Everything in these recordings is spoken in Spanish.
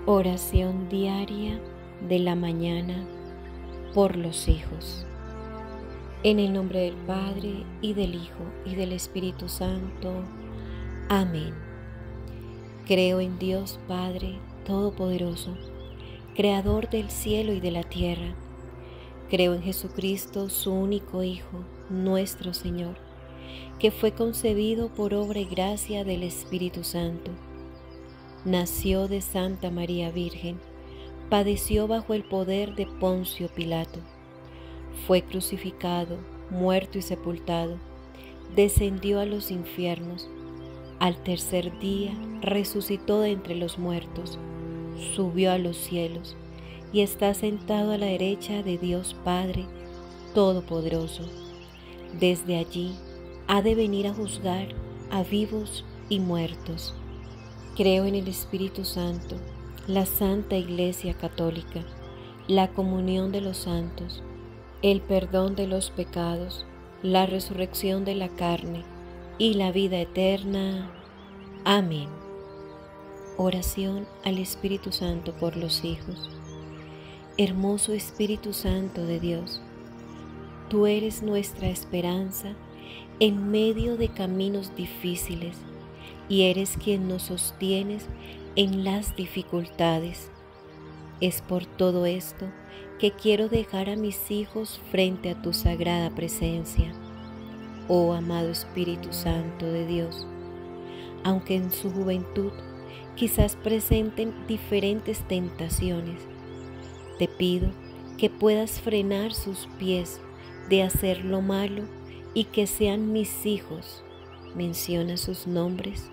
Oración diaria de la mañana por los hijos. En el nombre del Padre, y del Hijo, y del Espíritu Santo. Amén. Creo en Dios Padre Todopoderoso, Creador del cielo y de la tierra. Creo en Jesucristo, su único Hijo, nuestro Señor, que fue concebido por obra y gracia del Espíritu Santo. Nació de Santa María Virgen, padeció bajo el poder de Poncio Pilato, fue crucificado, muerto y sepultado, descendió a los infiernos, al tercer día resucitó de entre los muertos, subió a los cielos y está sentado a la derecha de Dios Padre Todopoderoso. Desde allí ha de venir a juzgar a vivos y muertos. Creo en el Espíritu Santo, la Santa Iglesia Católica, la comunión de los santos, el perdón de los pecados, la resurrección de la carne y la vida eterna. Amén. Oración al Espíritu Santo por los hijos. Hermoso Espíritu Santo de Dios, tú eres nuestra esperanza en medio de caminos difíciles, y eres quien nos sostienes en las dificultades. Es por todo esto que quiero dejar a mis hijos frente a tu sagrada presencia, oh amado Espíritu Santo de Dios. Aunque en su juventud quizás presenten diferentes tentaciones, te pido que puedas frenar sus pies de hacer lo malo y que sean mis hijos. Menciona sus nombres.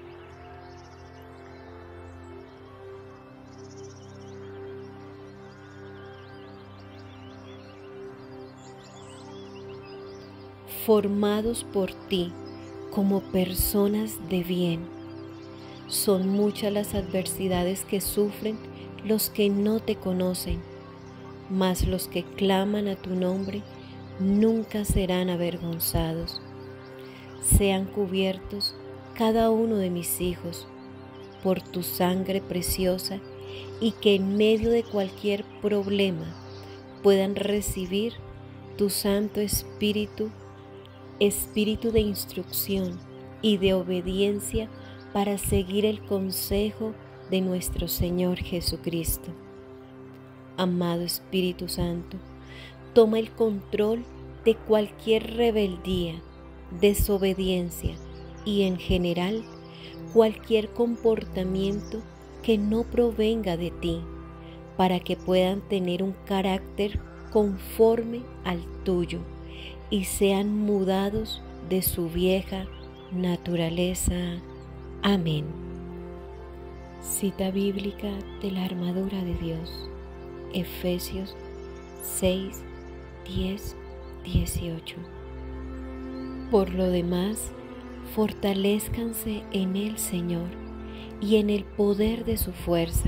Formados por ti como personas de bien. Son muchas las adversidades que sufren los que no te conocen, mas los que claman a tu nombre nunca serán avergonzados. Sean cubiertos cada uno de mis hijos por tu sangre preciosa, y que en medio de cualquier problema puedan recibir tu Santo Espíritu, Espíritu de instrucción y de obediencia para seguir el consejo de nuestro Señor Jesucristo. Amado Espíritu Santo, toma el control de cualquier rebeldía, desobediencia y en general cualquier comportamiento que no provenga de ti, para que puedan tener un carácter conforme al tuyo y sean mudados de su vieja naturaleza. Amén. Cita bíblica de la armadura de Dios, Efesios 6, 10, 18. Por lo demás, fortalézcanse en el Señor y en el poder de su fuerza.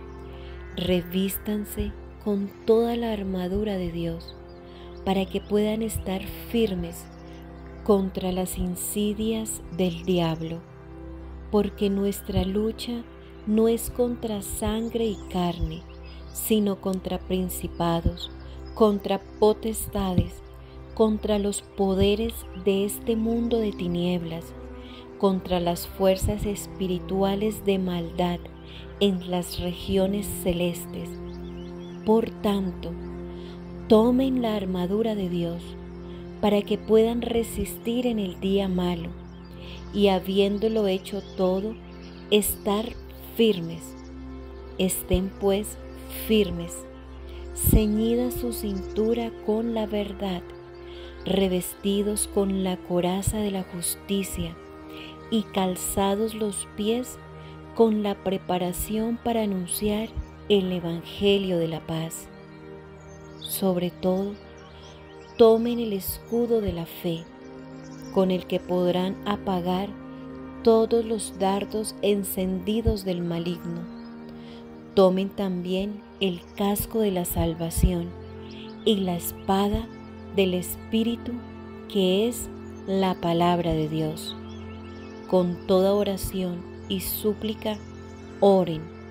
Revístanse con toda la armadura de Dios, para que puedan estar firmes contra las insidias del diablo, porque nuestra lucha no es contra sangre y carne, sino contra principados, contra potestades, contra los poderes de este mundo de tinieblas, contra las fuerzas espirituales de maldad en las regiones celestes. Por tanto, tomen la armadura de Dios para que puedan resistir en el día malo, y habiéndolo hecho todo, estar firmes. Estén pues firmes, ceñida su cintura con la verdad, revestidos con la coraza de la justicia y calzados los pies con la preparación para anunciar el Evangelio de la paz. Sobre todo, tomen el escudo de la fe, con el que podrán apagar todos los dardos encendidos del maligno. Tomen también el casco de la salvación y la espada del Espíritu, que es la palabra de Dios. Con toda oración y súplica, oren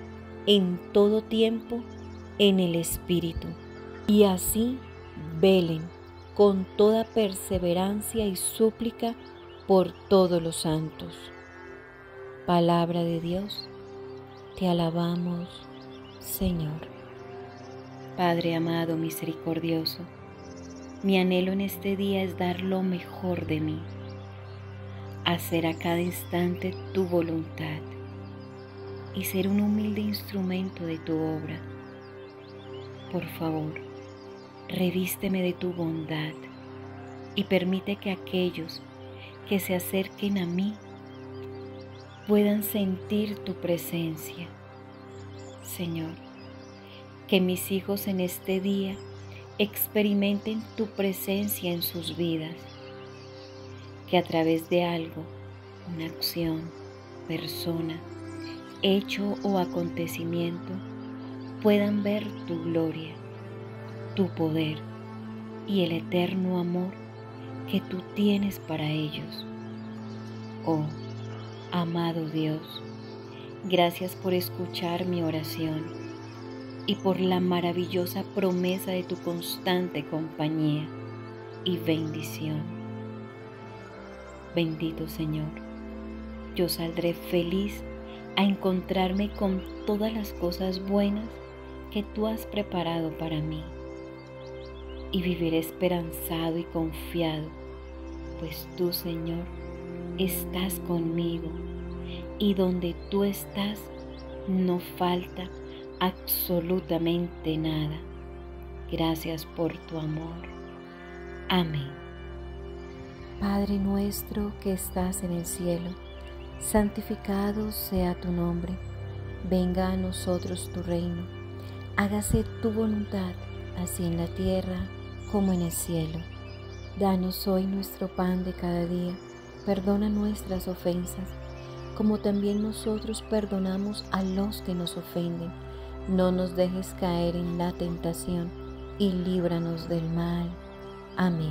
en todo tiempo en el Espíritu, y así velen con toda perseverancia y súplica por todos los santos. Palabra de Dios, te alabamos, Señor. Padre amado, misericordioso, mi anhelo en este día es dar lo mejor de mí, hacer a cada instante tu voluntad y ser un humilde instrumento de tu obra. Por favor, revísteme de tu bondad y permite que aquellos que se acerquen a mí puedan sentir tu presencia. Señor, que mis hijos en este día experimenten tu presencia en sus vidas, que a través de algo, una acción, persona, hecho o acontecimiento, puedan ver tu gloria, tu poder y el eterno amor que tú tienes para ellos. Oh, amado Dios, gracias por escuchar mi oración y por la maravillosa promesa de tu constante compañía y bendición. Bendito Señor, yo saldré feliz a encontrarme con todas las cosas buenas que tú has preparado para mí, y viviré esperanzado y confiado, pues tú, Señor, estás conmigo, y donde tú estás no falta absolutamente nada. Gracias por tu amor. Amén. Padre nuestro que estás en el cielo, santificado sea tu nombre. Venga a nosotros tu reino. Hágase tu voluntad, así en la tierra como en el cielo. Danos hoy nuestro pan de cada día. Perdona nuestras ofensas, como también nosotros perdonamos a los que nos ofenden. No nos dejes caer en la tentación y líbranos del mal. Amén.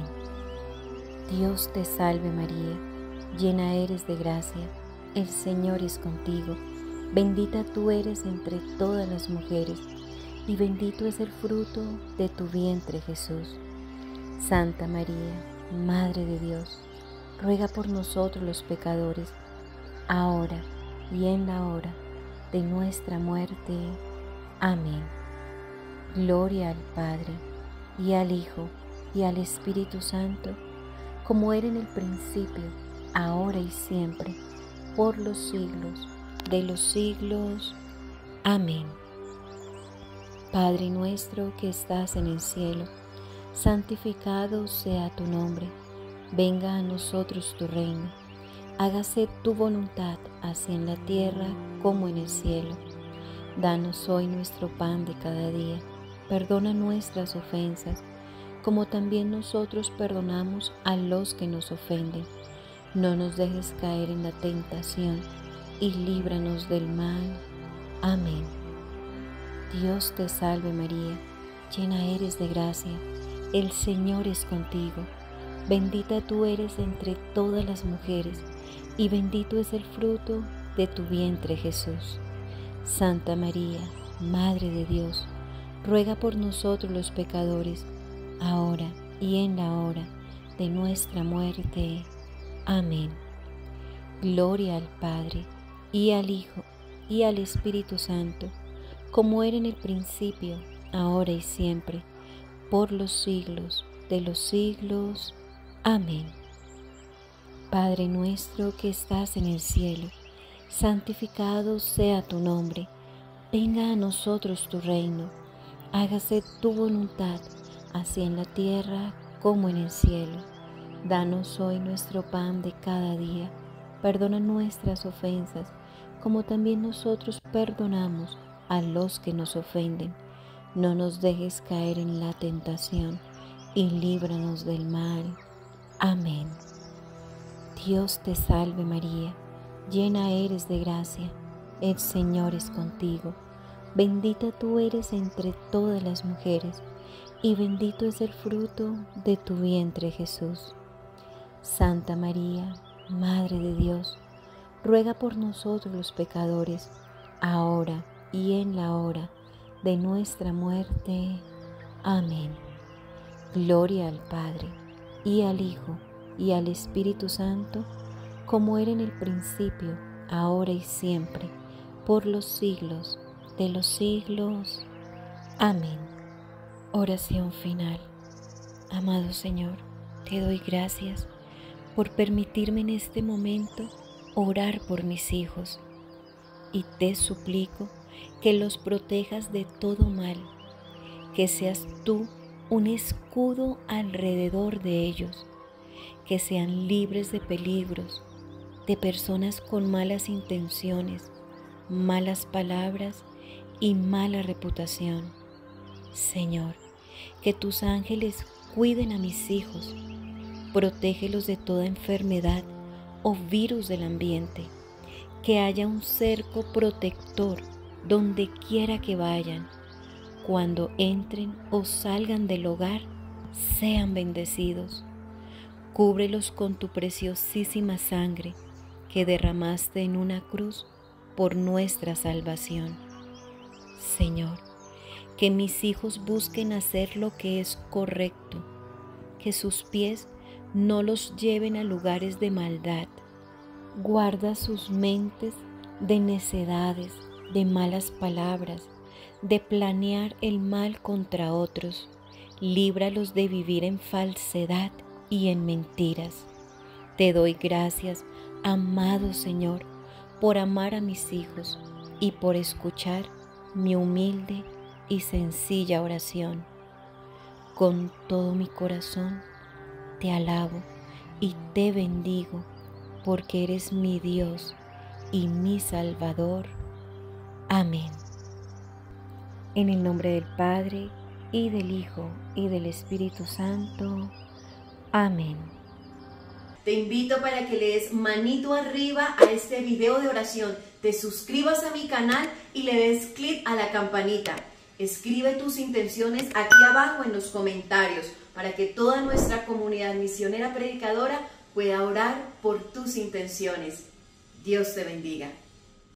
Dios te salve María, llena eres de gracia. El Señor es contigo, bendita tú eres entre todas las mujeres, y bendito es el fruto de tu vientre Jesús. Santa María, Madre de Dios, ruega por nosotros los pecadores, ahora y en la hora de nuestra muerte. Amén. Gloria al Padre, y al Hijo, y al Espíritu Santo, como era en el principio, ahora y siempre, por los siglos de los siglos. Amén. Padre nuestro que estás en el cielo, santificado sea tu nombre. Venga a nosotros tu reino. Hágase tu voluntad, así en la tierra como en el cielo. Danos hoy nuestro pan de cada día. Perdona nuestras ofensas, como también nosotros perdonamos a los que nos ofenden. No nos dejes caer en la tentación y líbranos del mal. Amén. Dios te salve María, llena eres de gracia, el Señor es contigo. Bendita tú eres entre todas las mujeres, y bendito es el fruto de tu vientre Jesús. Santa María, Madre de Dios, ruega por nosotros los pecadores, ahora y en la hora de nuestra muerte. Amén. Gloria al Padre, y al Hijo, y al Espíritu Santo, como era en el principio, ahora y siempre, por los siglos de los siglos. Amén. Padre nuestro que estás en el cielo, santificado sea tu nombre. Venga a nosotros tu reino. Hágase tu voluntad, así en la tierra como en el cielo. Danos hoy nuestro pan de cada día. Perdona nuestras ofensas, como también nosotros perdonamos a los que nos ofenden. No nos dejes caer en la tentación y líbranos del mal. Amén. Dios te salve María, llena eres de gracia, el Señor es contigo. Bendita tú eres entre todas las mujeres, y bendito es el fruto de tu vientre Jesús. Santa María, Madre de Dios, ruega por nosotros los pecadores, ahora y en la hora de nuestra muerte. Amén. Gloria al Padre, y al Hijo, y al Espíritu Santo, como era en el principio, ahora y siempre, por los siglos de los siglos. Amén. Oración final. Amado Señor, te doy gracias por permitirme en este momento orar por mis hijos, y te suplico que los protejas de todo mal, que seas tú un escudo alrededor de ellos, que sean libres de peligros, de personas con malas intenciones, malas palabras y mala reputación. Señor, que tus ángeles cuiden a mis hijos, protégelos de toda enfermedad o virus del ambiente, que haya un cerco protector donde quiera que vayan. Cuando entren o salgan del hogar, sean bendecidos. Cúbrelos con tu preciosísima sangre que derramaste en una cruz por nuestra salvación. Señor, que mis hijos busquen hacer lo que es correcto, que sus pies no los lleven a lugares de maldad. Guarda sus mentes de necedades, de malas palabras, de planear el mal contra otros. Líbralos de vivir en falsedad y en mentiras. Te doy gracias, amado Señor, por amar a mis hijos y por escuchar mi humilde y sencilla oración. Con todo mi corazón te alabo y te bendigo, porque eres mi Dios y mi Salvador. Amén. En el nombre del Padre, y del Hijo, y del Espíritu Santo. Amén. Te invito para que le des manito arriba a este video de oración, te suscribas a mi canal y le des clic a la campanita. Escribe tus intenciones aquí abajo en los comentarios para que toda nuestra comunidad misionera predicadora pueda orar por tus intenciones. Dios te bendiga.